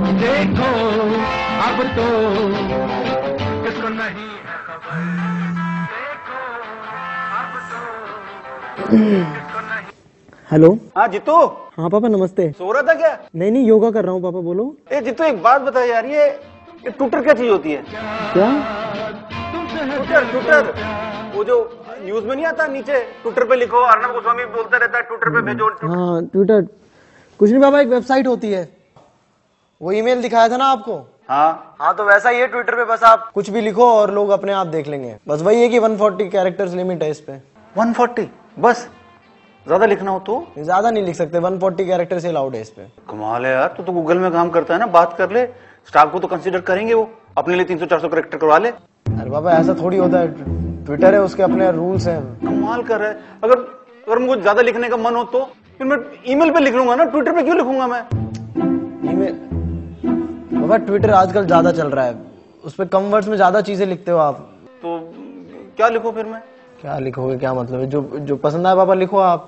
देखो अब तो किसको नहीं है खबर, देखो अब तो किसको नहीं। हेलो। हाँ जीतू। हाँ पापा नमस्ते। सो रहा था क्या? नहीं योगा कर रहा हूँ पापा, बोलो। ए जीतू एक बात बता यार, ये ट्विटर क्या चीज होती है? क्या? ट्विटर वो जो न्यूज में नहीं आता नीचे, ट्विटर पे लिखो, अर्नब गोस्वामी बोलता रहता है ट्विटर पे भेजो। हाँ ट्विटर कुछ नहीं पापा, एक वेबसाइट होती है। वो ईमेल दिखाया था ना आपको। हाँ तो वैसा ही है ट्विटर पे, बस आप कुछ भी लिखो और लोग अपने आप देख लेंगे। बस वही है कि 140 कैरेक्टर्स लिमिट है इस पे। 140 बस? ज्यादा लिखना हो तो? ज्यादा नहीं लिख सकते, 140 कैरेक्टर से अलाउड है इस पे। कमाल है यार, तो गूगल में काम करता है ना, बात कर ले, स्टाफ को तो कंसीडर करेंगे, वो अपने लिए 300-400 कैरेक्टर करवा ले। अरे बाबा ऐसा थोड़ी होता है, ट्विटर है, उसके अपने रूल्स हैं। कमाल कर रहा है। अगर मुझे ज्यादा लिखने का मन हो तो फिर मैं ईमेल पे लिख लूंगा ना, ट्विटर पे क्यों लिखूंगा मैं? ईमेल बाबा, ट्विटर आजकल ज्यादा चल रहा है, उस पे कम वर्ड्स में ज्यादा चीजें लिखते हो आप। तो क्या लिखो फिर मैं? क्या लिखोगे, क्या मतलब है? जो पसंद आए पापा लिखो आप।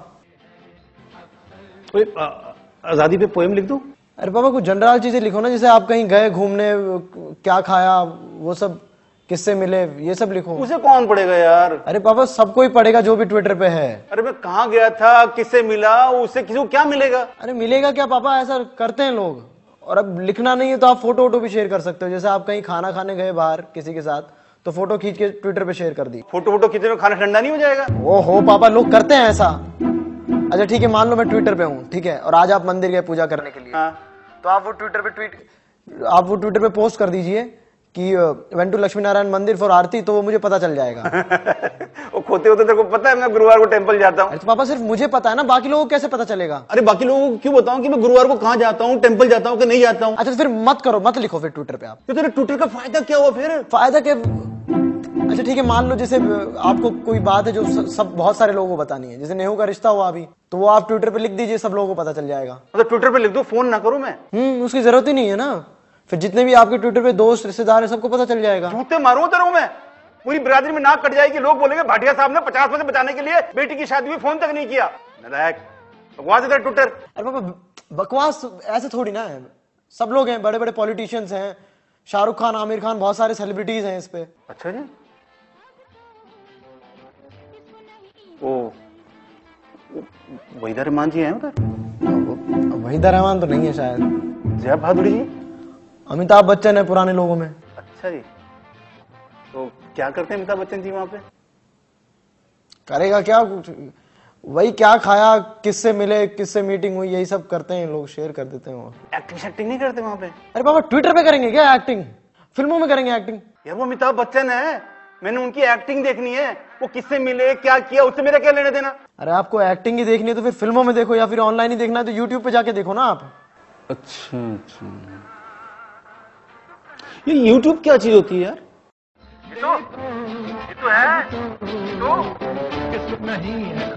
आजादी पे पोएम लिख दूं? अरे पापा कुछ जनरल चीजें लिखो ना, जैसे आप कहीं गए घूमने, क्या खाया, वो सब, किससे मिले, ये सब लिखो। उसे कौन पढ़ेगा यार? अरे पापा सबको ही पढ़ेगा जो भी ट्विटर पे है। अरे मैं कहाँ गया था, किससे मिला, उससे किसी को क्या मिलेगा? अरे मिलेगा क्या पापा, ऐसा करते हैं लोग। और अब लिखना नहीं है तो आप फोटो वोटो भी शेयर कर सकते हो, जैसे आप कहीं खाना खाने गए बाहर किसी के साथ, तो फोटो खींच के ट्विटर पे शेयर कर दी। फोटो वोटो खींचने में खाना ठंडा नहीं हो जाएगा? ओ हो पापा, लोग करते हैं ऐसा। अच्छा ठीक है, मान लो मैं ट्विटर पे हूँ, ठीक है, और आज आप मंदिर गए पूजा करने के लिए। हाँ। तो आप वो ट्विटर पे पोस्ट कर दीजिए कि वेंट टू लक्ष्मी नारायण मंदिर फॉर आरती, तो वो मुझे पता चल जाएगा। वो खोते होते तेरे को पता है मैं गुरुवार को टेंपल जाता हूँ? तो पापा सिर्फ मुझे पता है ना, बाकी लोगों को कैसे पता चलेगा? अरे बाकी लोगों को क्यों बताऊं कि मैं गुरुवार को कहाँ जाता हूँ, टेंपल जाता हूँ कि नहीं जाता हूँ? अच्छा तो फिर मत करो, मत लिखो फिर ट्विटर पे आप। तो तेरे ट्विटर का फायदा क्या हुआ फिर? फायदा क्या? अच्छा ठीक है, मान लो जैसे आपको कोई बात है जो सब बहुत सारे लोगों को बतानी है, जैसे नेहरू का रिश्ता हुआ अभी, तो वो आप ट्विटर पे लिख दीजिए, सब लोगों को पता चल जाएगा। मतलब ट्विटर पे लिख दो, फोन ना करूं मैं? उसकी जरूरत ही नहीं है ना, फिर जितने भी आपके ट्विटर पे दोस्त रिश्तेदार है सबको पता चल जाएगा। जूते मारूं तेरे को मैं, पूरी बिरादरी में नाक कट जाएगी, लोग बोलेंगे भाटिया साहब ने 50 पैसे बचाने के लिए बेटी की शादी में फोन तक नहीं किया। नालायक, बकवास है ट्विटर। अरे बाबा बकवास ऐसे थोड़ी ना है, सब लोग हैं, बड़े बड़े पॉलिटिशियंस हैं, शाहरुख खान, आमिर खान, बहुत सारे सेलिब्रिटीज हैं इस पे। अच्छा जी। ओ वहीदा रहमान जी हैं उधर? वहीदा रहमान तो नहीं है शायद। जया बहादुरी जी? अमिताभ बच्चन है पुराने लोगों में। अच्छा जी। तो क्या करते हैं अमिताभ बच्चन जी वहां पे? करेगा क्या, कुछ वही क्या खाया, किससे मिले, किससे मीटिंग हुई, यही सब करते हैं लोग, शेयर कर देते हैं वो। एक्टिंग नहीं करते वहां पे? अरे बाबा ट्विटर पे करेंगे क्या एक्टिंग? फिल्मों में करेंगे एक्टिंग? यार वो अमिताभ बच्चन है, मैंने उनकी एक्टिंग देखनी है, वो किससे मिले, क्या किया, उससे मेरा क्या लेना देना? अरे आपको एक्टिंग ही देखनी है तो फिर फिल्मों में देखो, या फिर ऑनलाइन ही देखना है तो यूट्यूब पे जाके देखो ना आप। अच्छा अच्छा, ये यूट्यूब क्या चीज होती है यार? ये तो है, ये तो किसको नहीं है।